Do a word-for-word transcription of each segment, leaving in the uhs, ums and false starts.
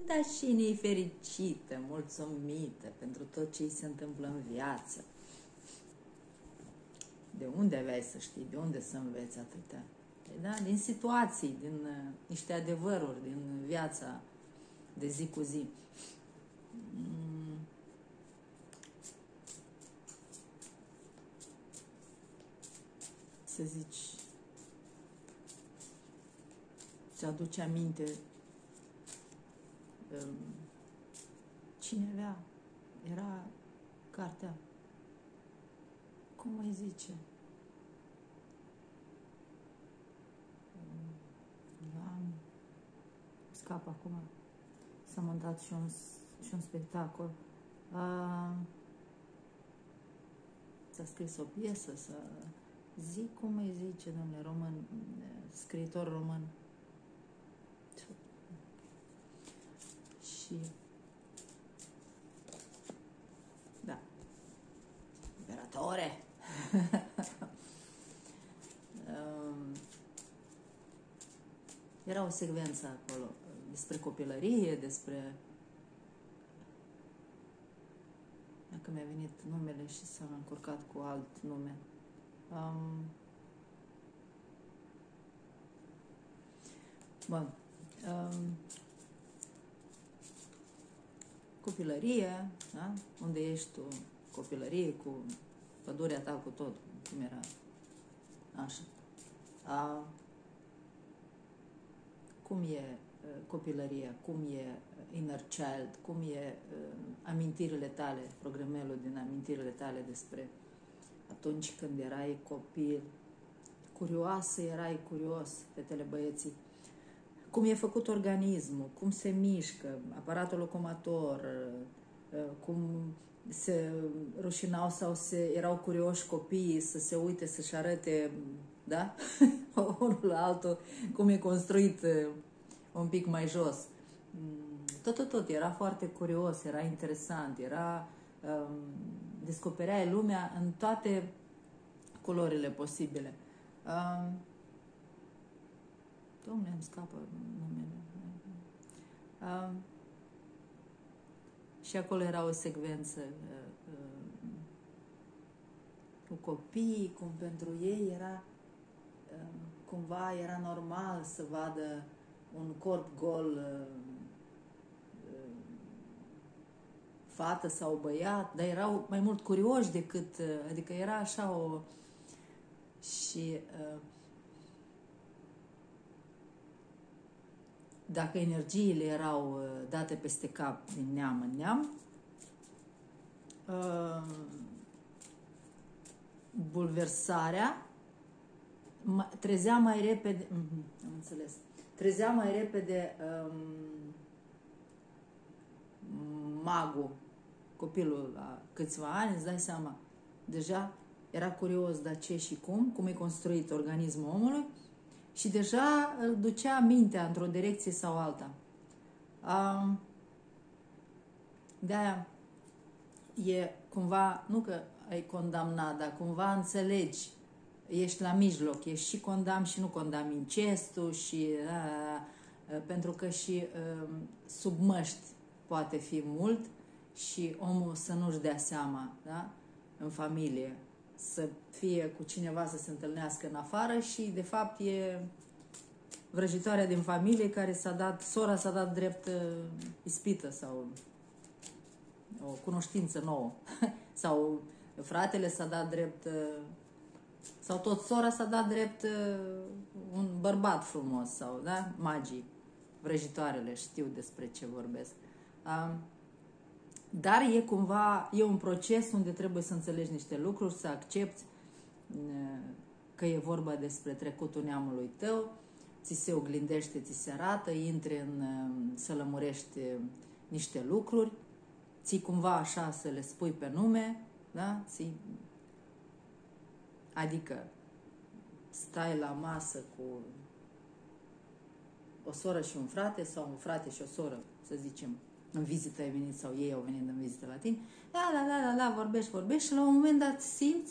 dar și ne-i fericită, mulțumită pentru tot ce îi se întâmplă în viață. De unde aveai să știi? De unde să înveți atâtea? Da? Din situații, din uh, niște adevăruri, din viața de zi cu zi. Mm. Să zici, ți-aduce aminte um, cine avea? Era cartea. Cum îi zice? Da, scap acum. S-a montat și un, și un spectacol. A, s-a scris o piesă, să zic cum îi zice, domnule, român, scriitor român. Și da, Imperatore. um, era o secvență acolo despre copilărie, despre... Dacă mi-a venit numele și s-a încurcat cu alt nume. Um, bun. Um, copilărie, da? Unde ești tu? Copilărie cu pădurea ta, cu tot. Cum era? Așa. A, cum e uh, copilăria? Cum e inner child? Cum e uh, amintirile tale, programelul din amintirile tale despre atunci când erai copil? Curioasă erai, curios, fetele, băieții. Cum e făcut organismul, cum se mișcă, aparatul locomotor, cum se rușinau sau se, erau curioși copiii să se uite, să-și arate, da? Unul la altul, cum e construit un pic mai jos. Tot, tot, tot, era foarte curios, era interesant, era, um, descopereai lumea în toate culorile posibile. Um, Dom'le, îmi scapă numele. Um, și acolo era o secvență uh, uh, cu copiii, cum pentru ei era, uh, cumva era normal să vadă un corp gol, uh, uh, fată sau băiat, dar erau mai mult curioși decât, uh, adică era așa o... Și... Uh, dacă energiile erau date peste cap din neam în neam, bulversarea trezea mai repede, am înțeles, trezea mai repede um, magul, copilul la câțiva ani, îți dai seama, deja era curios de ce și cum, cum e construit organismul omului, și deja îl ducea mintea într-o direcție sau alta. Um, de-aia e cumva, nu că ai condamnat, dar cumva înțelegi, ești la mijloc, ești și condamn și nu condamn incestul și a, a, pentru că și a, sub măști poate fi mult și omul să nu-și dea seama, da? În familie. Să fie cu cineva să se întâlnească în afară și, de fapt, e vrăjitoarea din familie care s-a dat, sora s-a dat drept uh, ispită sau o cunoștință nouă. Sau fratele s-a dat drept, uh, sau tot sora s-a dat drept uh, un bărbat frumos sau, da? Magii, vrăjitoarele, știu despre ce vorbesc. Uh, Dar e cumva, e un proces unde trebuie să înțelegi niște lucruri, să accepti că e vorba despre trecutul neamului tău, ți se oglindește, ți se arată, intri în, să lămurești niște lucruri, ții cumva așa să le spui pe nume, da? Ții, adică stai la masă cu o soră și un frate sau un frate și o soră, să zicem, în vizită ai venit sau ei au venit în vizită la tine, da, da, da, da, da, vorbești, vorbești și la un moment dat simți,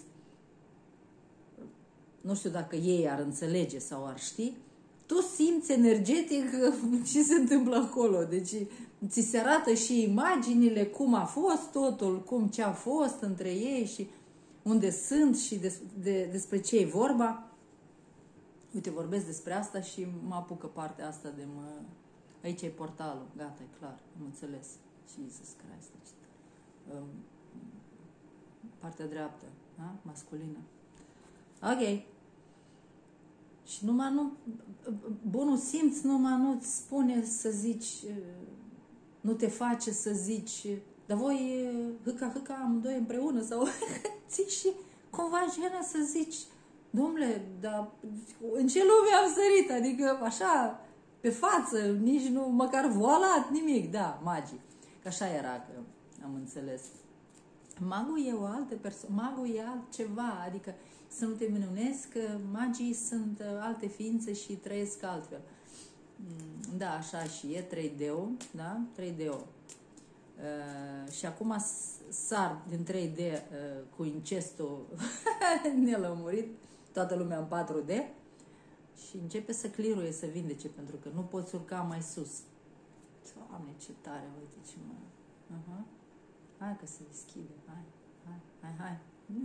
nu știu dacă ei ar înțelege sau ar ști, tu simți energetic ce se întâmplă acolo. Deci ți se arată și imaginile, cum a fost totul, cum ce a fost între ei și unde sunt și des, de, despre ce e vorba. Uite, vorbesc despre asta și mă apucă partea asta de mă... Aici e portalul, gata, e clar, am înțeles. Jesus Christ. Um, partea dreaptă, da? Masculină. Ok. Și numai nu... Bunul simț numai nu-ți spune să zici... Nu te face să zici... Dar voi, hâca, hâca, amândoi împreună sau... ții și cumva jenă să zici... Dom'le, dar în ce lume am sărit? Adică așa, pe față, nici nu, măcar voalat, nimic. Da, magii. Că așa era, că am înțeles. Magul e o altă persoană, magul e altceva, adică să nu te minunezi că magii sunt alte ființe și trăiesc altfel. Da, așa și e trei D-ul, da? trei D-ul. Uh, și acum sar din trei D uh, cu incestul nelămurit, toată lumea în patru D și începe să cliruie, să vindece, pentru că nu poți urca mai sus. Doamne, ce tare, uite ce mă... Uh-huh. Hai că se deschide, hai, hai, hai, hai.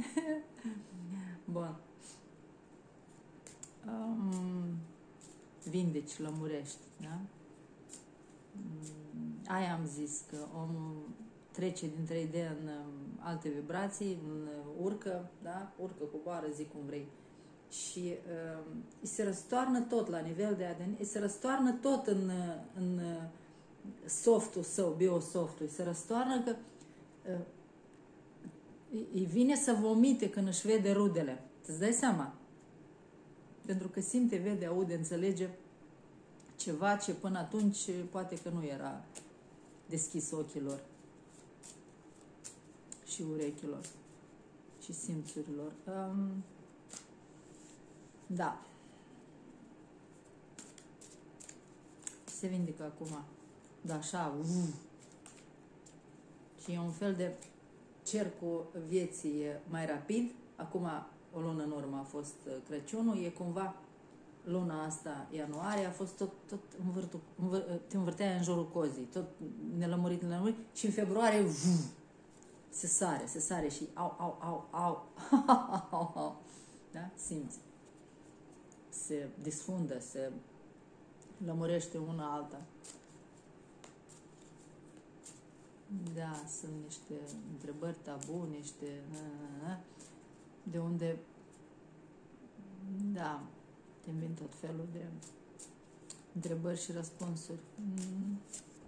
Bun. Um, vindeci, lămurești, da? Um, aia am zis, că omul trece din trei D în um, alte vibrații, în, uh, urcă, da? Urcă, coboară, zic cum vrei. Și uh, îi se răstoarnă tot la nivel de A D N, îi se răstoarnă tot în, în softul său, biosoftul, îi se răstoarnă că uh, îi vine să vomite când își vede rudele. Îți dai seama? Pentru că simte, vede, aude, înțelege ceva ce până atunci poate că nu era deschis ochilor și urechilor și simțurilor. Um, Da. Se vindecă acum. Da, așa. Uh. Și e un fel de cercul vieții mai rapid. Acum, o lună în urmă a fost Crăciunul. E cumva luna asta, ianuarie, a fost tot, tot învârtul, învâr, te învârtea în jurul cozii. Tot nelămurit, nelămurit. Și în februarie uh, se sare, se sare și au, au, au, au. au, au. Da? Simți. Se disfundă, se lămurește una alta. Da, sunt niște întrebări tabu, niște... de unde... Da, te vin tot felul de întrebări și răspunsuri. Mm.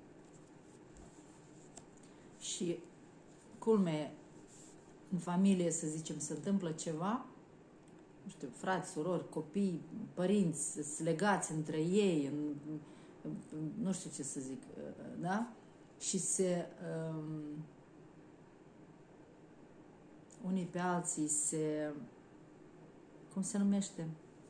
Și culme, în familie, să zicem, se întâmplă ceva, nu știu, frați, surori, copii, părinți, sunt legați între ei, în, în, nu știu ce să zic, da? Și se... Um, unii pe alții se... Cum se numește?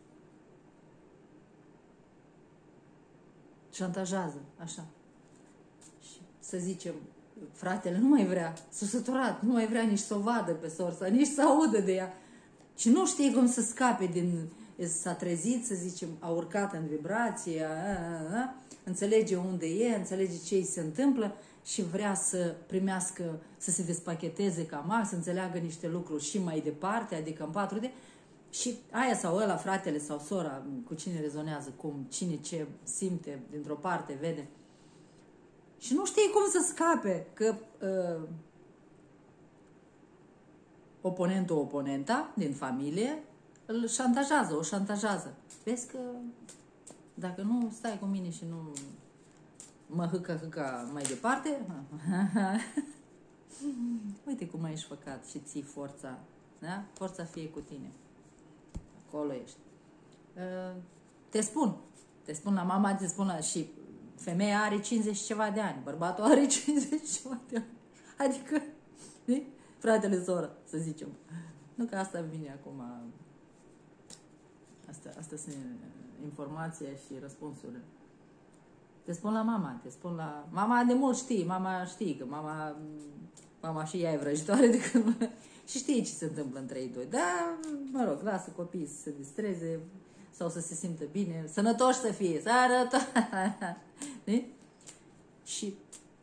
Șantajează, așa. Și să zicem, fratele nu mai vrea, s-a săturat, nu mai vrea nici să o vadă pe sorsa, nici să audă de ea. Și nu știe cum să scape din... S-a trezit, să zicem, a urcat în vibrație, a, a, a, înțelege unde e, înțelege ce îi se întâmplă și vrea să primească, să se despacheteze ca Max, să înțeleagă niște lucruri și mai departe, adică în patru D. Și aia sau ăla, fratele sau sora, cu cine rezonează, cum, cine ce simte, dintr-o parte, vede. Și nu știe cum să scape, că... Uh, oponentul, oponenta din familie îl șantajează, o șantajează. Vezi că dacă nu stai cu mine și nu mă hâcă, hâcă mai departe, uite cum ai făcat și ții forța, da? Forța fie cu tine. Acolo ești. Te spun, te spun la mama, te spun la... și femeia are cincizeci ceva de ani, bărbatul are cincizeci ceva de ani. Adică, știi? Fratele, soră, să zicem. Nu că asta vine acum. Asta, asta sunt informația și răspunsurile. Te spun la mama, te spun la... Mama de mult știe, mama știe că mama... Mama și ea e vrăjitoare de când... Și știe ce se întâmplă între ei doi. Da, mă rog, lasă copiii să se distreze sau să se simtă bine, sănătoși să fie, sănătoși. Și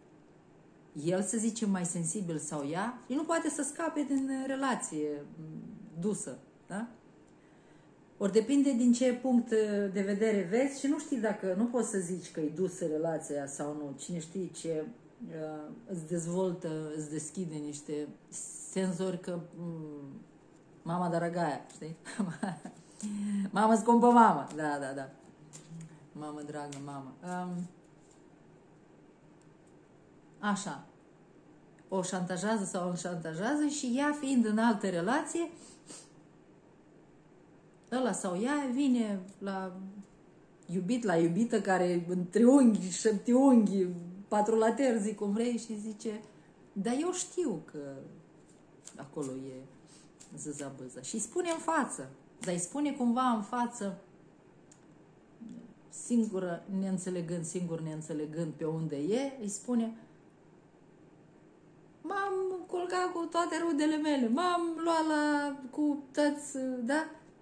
el, să zicem, mai sensibil sau ea, el nu poate să scape din relație dusă, da? Ori depinde din ce punct de vedere vezi și nu știi dacă, nu poți să zici că e dusă relația sau nu. Cine știe ce uh, îți dezvoltă, îți deschide niște senzori că um, mama daragaia, știi? Mamă scumpă mamă, da, da, da. Mamă dragă, mamă. Um, așa. O șantajează sau îl șantajează și ea, fiind în altă relație, ăla sau ea vine la iubit, la iubită, care în triunghi, șeptiunghi, patrulater, zic cum vrei, și zice, dar eu știu că acolo e zăza-băza. Și îi spune în față, dar îi spune cumva în față, singură, neînțelegând, singur neînțelegând pe unde e, îi spune, m-am culcat cu toate rudele mele, m-am luat la, cu tăți, da?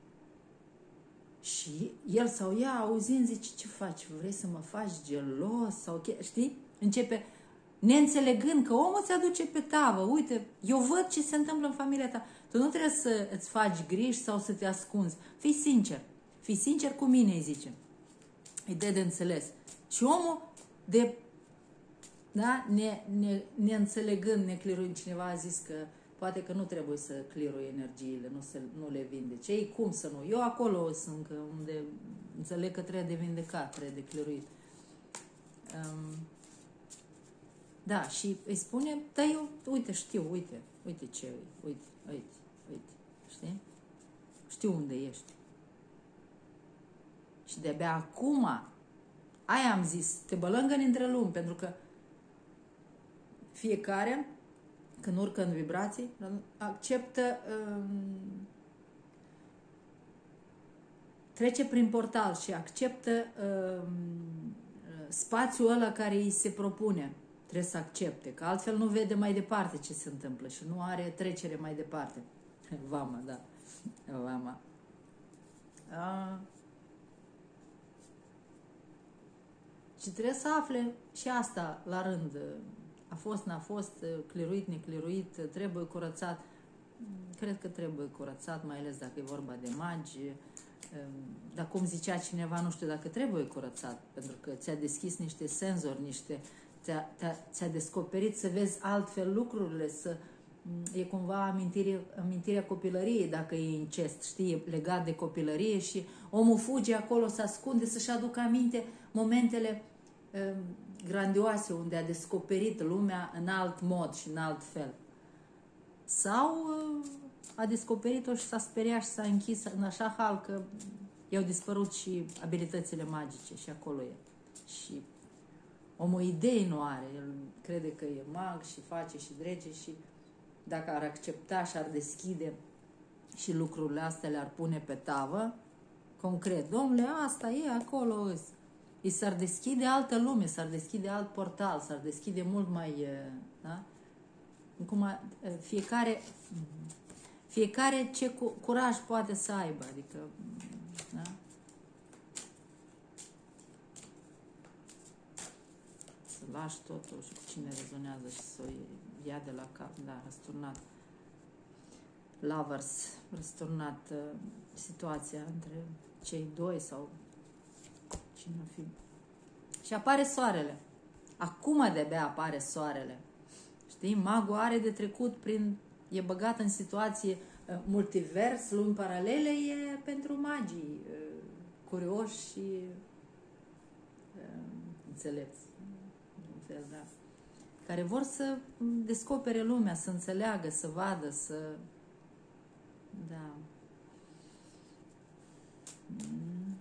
Și el sau ea, auzind, zice, ce faci? Vrei să mă faci gelos? Sau, știi? Începe, neînțelegând că omul ți aduce pe tavă. Uite, eu văd ce se întâmplă în familia ta. Tu nu trebuie să îți faci griji sau să te ascunzi. Fii sincer. Fii sincer cu mine, îi zice. Îi dă de înțeles. Și omul, de, da, ne, ne, neînțelegând, necliruind, cineva a zis că poate că nu trebuie să clirui energiile, nu, se, nu le vindece. Ei, cum să nu? Eu acolo sunt, unde înțeleg că trebuie de vindecat, trebuie de cliruit. Um, da, și îi spune, da, eu, uite, știu, uite, uite ce, uite, uite, uite, știi? Știu unde ești. Și de-abia acum, aia am zis, te bălângă între lumi, pentru că fiecare, când urcă în vibrații, acceptă, um, trece prin portal și acceptă um, spațiul ăla care îi se propune. Trebuie să accepte, că altfel nu vede mai departe ce se întâmplă și nu are trecere mai departe. Vama, da. Vama. A... Și trebuie să afle și asta la rând. A fost, n-a fost, cliruit, necliruit, trebuie curățat. Cred că trebuie curățat, mai ales dacă e vorba de magi. Dar cum zicea cineva, nu știu dacă trebuie curățat, pentru că ți-a deschis niște senzori, niște, ți-a, ți-a descoperit să vezi altfel lucrurile, să e cumva amintire, amintirea copilăriei, dacă e incest, știi, legat de copilărie și omul fuge acolo, se ascunde, să-și aducă aminte momentele um, grandioase, unde a descoperit lumea în alt mod și în alt fel. Sau uh, a descoperit-o și s-a speriat și s-a închis în așa hal că i-au dispărut și abilitățile magice și acolo e. Și omul idei nu are, el crede că e mag și face și drege și dacă ar accepta și ar deschide și lucrurile astea le-ar pune pe tavă, concret, domnule, asta e, acolo îs. I s-ar deschide altă lume, s-ar deschide alt portal, s-ar deschide mult mai, da? Cum fiecare, fiecare ce curaj poate să aibă, adică, da? Să lași totul și cu cine rezonează și să o ia de la cap, da, răsturnat. Lovers, răsturnat uh, situația între cei doi sau cine ar fi. Și apare soarele. Acum de-abia apare soarele. Știi? Magul are de trecut prin, e băgat în situație uh, multivers, lumi paralele, e pentru magii uh, curioși și uh, înțelepți. În fel, da. Care vor să descopere lumea, să înțeleagă, să vadă, să... Da. Mm.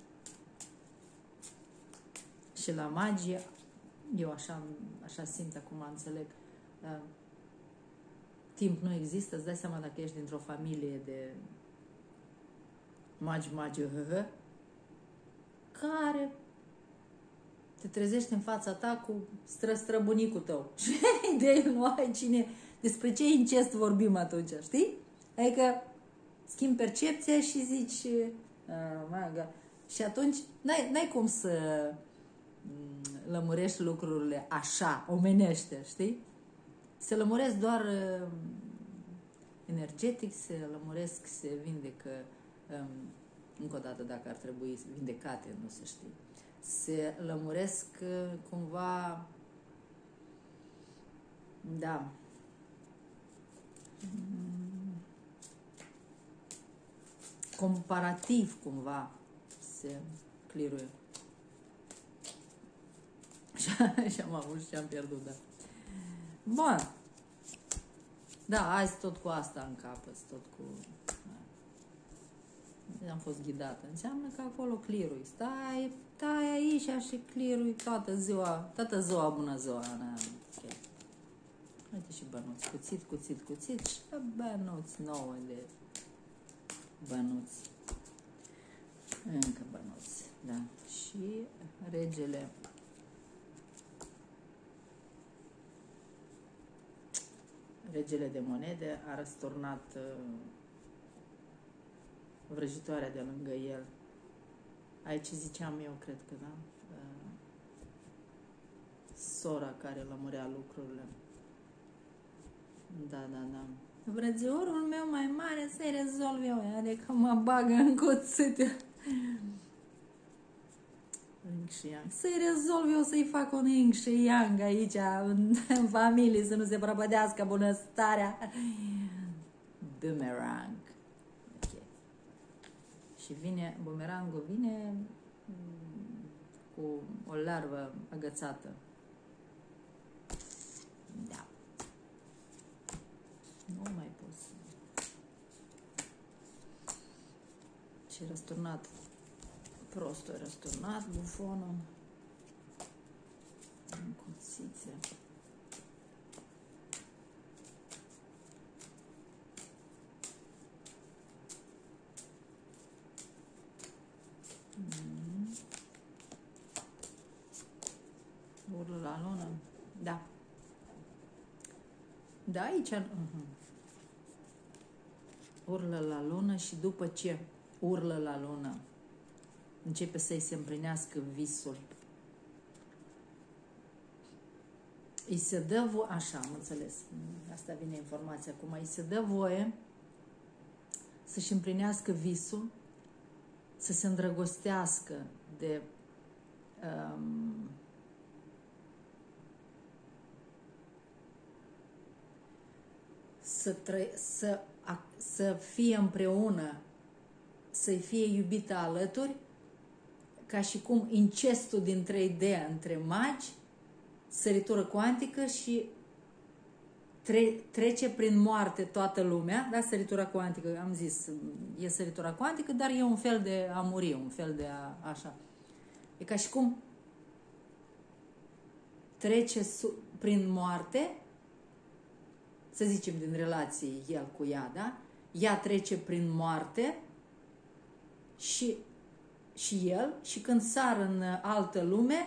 Și la magie, eu așa, așa simt acum, înțeleg, uh, timp nu există, îți dai seama dacă ești dintr-o familie de magi, magi, hă, hă, care te trezești în fața ta cu stră-străbunicul tău. Și de el nu ai cine... Despre ce incest vorbim atunci, știi? Adică schimbi percepția și zici... Uh, și atunci n-ai, n-ai cum să lămurești lucrurile așa, omenește, știi? Se lămuresc doar uh, energetic, se lămuresc, se vindecă, um, încă o dată dacă ar trebui vindecate, nu se știe. Se lămuresc uh, cumva, da, comparativ cumva se cliruie. Și am avut și am pierdut, da. Bun. Da, azi tot cu asta în cap, tot cu... Da. Am fost ghidată. Înseamnă că acolo clirui. Stai, stai aici și clirui toată ziua, toată ziua, bună ziua. Da. Okay. Uite și bănuți, cuțit, cuțit, cuțit și bănuți nouă de bănuți. Încă bănuți, da. Și regele. Regele de monede a răsturnat uh, vrăjitoarea de lângă el. Aici ziceam eu, cred că, da? Uh, sora care lămurea lucrurile. Da, da, da. Vrățiorul meu mai mare să-i rezolv eu, adică mă bagă în cuțite. Să-i rezolv eu, să-i fac un ing și yang aici, în, în familie, să nu se prăpădească bunăstarea. Boomerang. Okay. Și vine, bumerangul vine cu o larvă agățată. Da. Nu mai pot să... Și răsturnat. Prostul răsturnat, bufonul. În cuțițe. Mm. Urlă la lună. Da. Da, aici. Uh-huh. Urlă la lună și după ce urlă la lună, începe să-i se împlinească visul. Îi se dă voie, așa, am înțeles, asta vine informația acum, îi se dă voie să-și împlinească visul, să se îndrăgostească de um, să, tră, să, să fie împreună, să-i fie iubită alături, ca și cum incestul din trei D între magi, săritură cuantică și tre trece prin moarte toată lumea, da, săritura cuantică, am zis, e săritura cuantică, dar e un fel de a muri, un fel de a, așa. E ca și cum trece prin moarte, să zicem din relație el cu ea, da? Ea trece prin moarte și și el, și când sar în altă lume,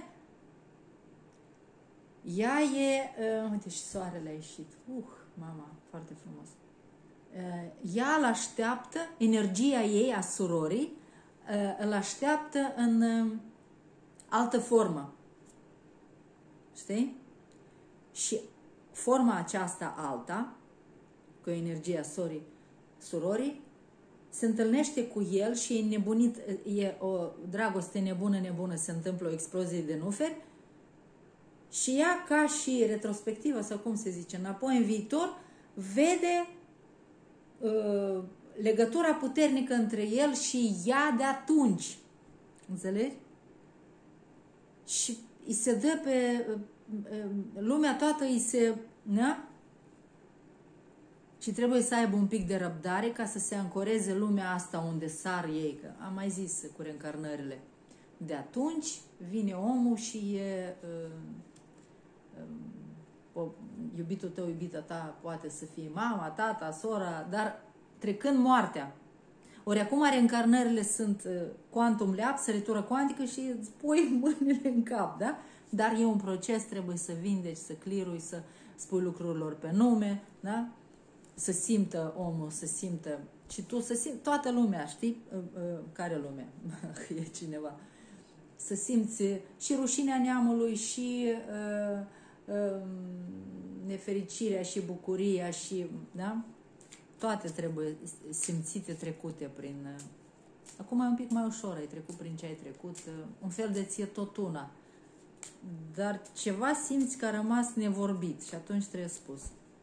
ea e, uh, uite și soarele a ieșit, uh, mama, foarte frumos, uh, ea îl așteaptă, energia ei, a surorii, uh, îl așteaptă în uh, altă formă, știi? Și forma aceasta alta, cu energia sorii, surorii, se întâlnește cu el și e nebunit, e o dragoste nebună, nebună, se întâmplă o explozie de nuferi și ea, ca și retrospectivă, sau cum se zice, înapoi în viitor, vede uh, legătura puternică între el și ea de atunci. Înțelegi? Și îi se dă pe... Uh, lumea toată îi se... Na? Și trebuie să aibă un pic de răbdare ca să se ancoreze lumea asta unde sar ei. Că am mai zis cu reîncarnările. De atunci vine omul și e... Uh, uh, iubitul tău, iubita ta poate să fie mama, tata, sora, dar trecând moartea. Ori acum reîncarnările sunt uh, quantum leap, săritură cuantică și îți pui mâinile în cap, da? Dar e un proces, trebuie să vindeci, să clirui, să spui lucrurilor pe nume, da? Să simtă omul, să simtă și tu să simți, toată lumea, știi? Care lume? E cineva. Să simți și rușinea neamului și uh, uh, nefericirea și bucuria și, da? Toate trebuie simțite, trecute prin... Acum e un pic mai ușor, ai trecut prin ce ai trecut, un fel de ție tot una. Dar ceva simți că a rămas nevorbit și atunci trebuie spus.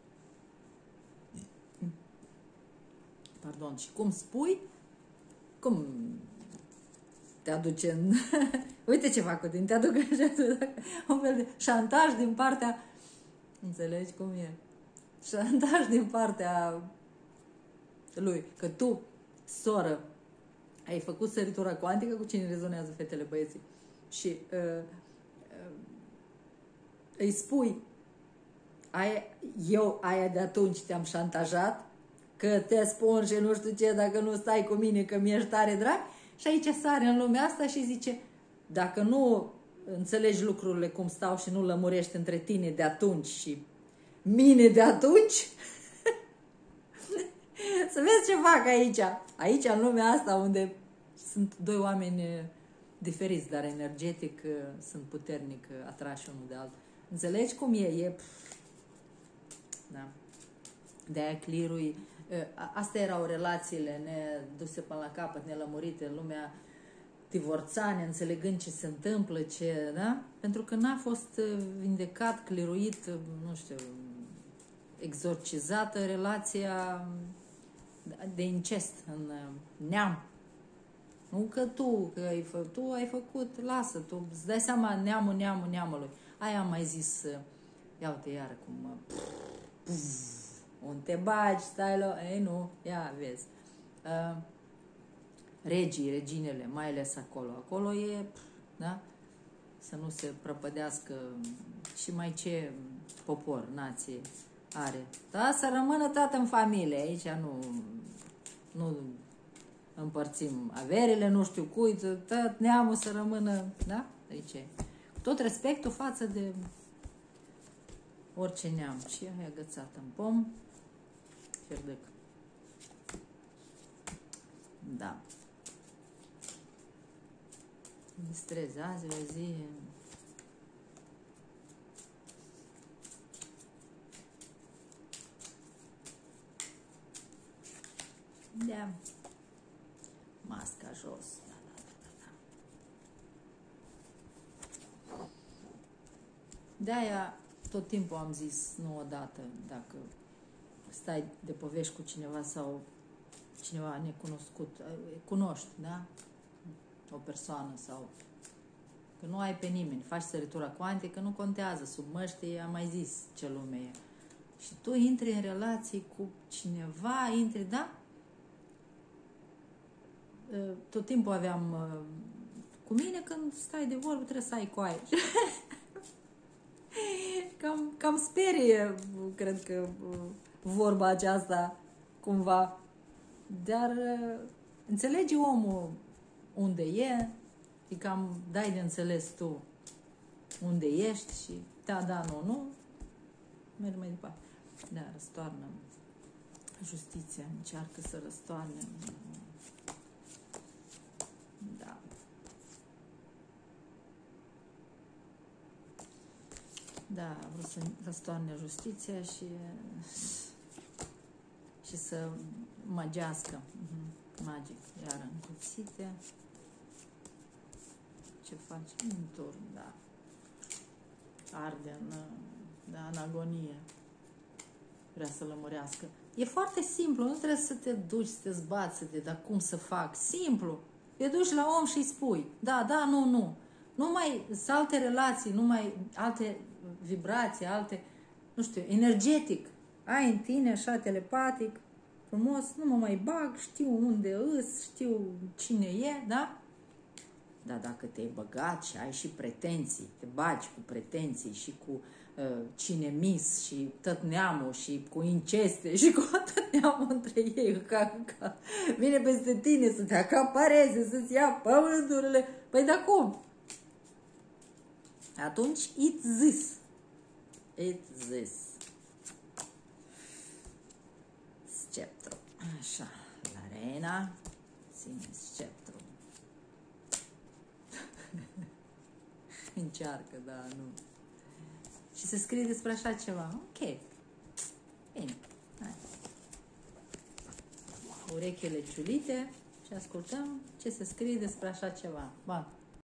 Pardon, și cum spui? Cum te aduce în... Uite ce fac cu tine, te aduc așa, un fel de șantaj din partea... Înțelegi cum e? Șantaj din partea lui, că tu, soră, ai făcut săritura cuantică, cu cine rezonează fetele, băieții, și uh, uh, îi spui, aia, eu aia de atunci te-am șantajat, că te spun și nu știu ce, dacă nu stai cu mine, că mi-ești tare drag, și aici sare în lumea asta și zice, dacă nu înțelegi lucrurile cum stau și nu lămurești între tine de atunci și mine de atunci, să vezi ce fac aici. Aici, în lumea asta, unde sunt doi oameni diferiți, dar energetic sunt puternic atrași unul de altul. Înțelegi cum e? E... Da. De-aia clirui... Astea erau relațiile neduse până la capăt, nelămurite, în lumea divorța, neînțelegând ce se întâmplă, ce... Da? Pentru că n-a fost vindecat, cliruit, nu știu, exorcizată relația de incest în neam. Nu că tu, că ai, fă, tu ai făcut, lasă, tu îți dai seama neamul, neamul, neamului. Aia am mai zis, ia uite iară cum, puf, unde te bagi, stai la, ei nu, ia vezi. Uh, regii, reginele, mai ales acolo, acolo e, da? Să nu se prăpădească și mai ce popor, nație are. Da? Să rămână tot în familie, aici nu, nu împărțim averile, nu știu cui, tot neamul să rămână, da? Aici e. Tot respectul față de orice neam. Și e agățată în pom. Fierdec. Da. Distrezi azi, o zi... Da. Masca jos. Da, da, da, da. De-aia tot timpul am zis, nu odată, dacă stai de povești cu cineva sau cineva necunoscut, cunoști, da? O persoană sau... Că nu ai pe nimeni, faci săritura cuantică, nu contează, sub măștie, am mai zis ce lume e. Și tu intri în relații cu cineva, intri, da? Tot timpul aveam cu mine, când stai de vorbă, trebuie să ai coaie. cam, cam sperie, cred că, vorba aceasta, cumva. Dar înțelege omul unde e, și cam dai de înțeles tu unde ești și da, da, nu, nu, merg mai departe. Da, răstoarnă. Justiția încearcă să răstoarne. Da. Da, vreau să răstoarne justiția și și să magească. Uh-huh. Magic. Iar încuțite. Ce faci? În turn, da. Arde în, da, în agonie. Vrea să lămurească. E foarte simplu, nu trebuie să te duci, să te zbați, să te, dar cum să fac? Simplu. Te duci la om și îi spui. Da, da, nu, nu. Nu mai sunt alte relații, nu mai alte vibrații, alte, nu știu, energetic. Ai în tine așa telepatic, frumos, nu mă mai bag, știu unde îs, știu cine e, da? Dar dacă te-ai băgat și ai și pretenții, te bagi cu pretenții și cu uh, cine mis și tot neamul și cu inceste și cu tot neamul între ei, ca, ca, vine peste tine să te acapareze, să-ți ia pământurile, păi da cum? Atunci it's this. It's this. Sceptru. Așa, la reina, ține sceptru. Încearcă, da, nu. Și Și se scrie despre așa ceva. Ok. Bine. Hai. Urechile ciulite și ascultăm ce se scrie despre așa ceva. Bun.